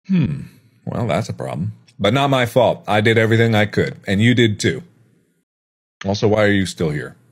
Well, that's a problem. But not my fault. I did everything I could, and you did too. Also, why are you still here?